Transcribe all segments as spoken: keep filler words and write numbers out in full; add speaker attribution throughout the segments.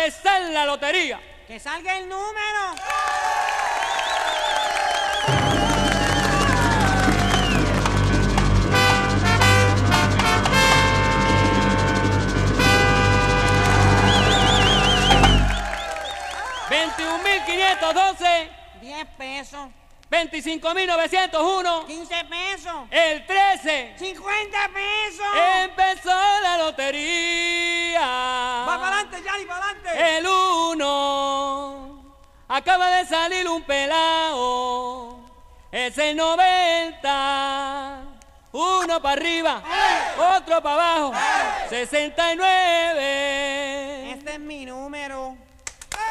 Speaker 1: empezar la lotería.
Speaker 2: ¡Que salga el número!
Speaker 1: veintiún mil quinientos doce.
Speaker 2: diez pesos.
Speaker 1: veinticinco mil novecientos uno.
Speaker 2: quince pesos.
Speaker 1: El trece.
Speaker 2: cincuenta pesos.
Speaker 1: Empezó la lotería.
Speaker 2: Va para adelante, Yanni, para adelante.
Speaker 1: El uno. Acaba de salir un pelao. Es el noventa. Uno para arriba, otro para abajo. sesenta y nueve.
Speaker 2: Este es mi número.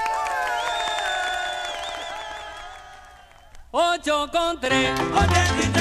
Speaker 1: Ocho con tres.
Speaker 3: Oye,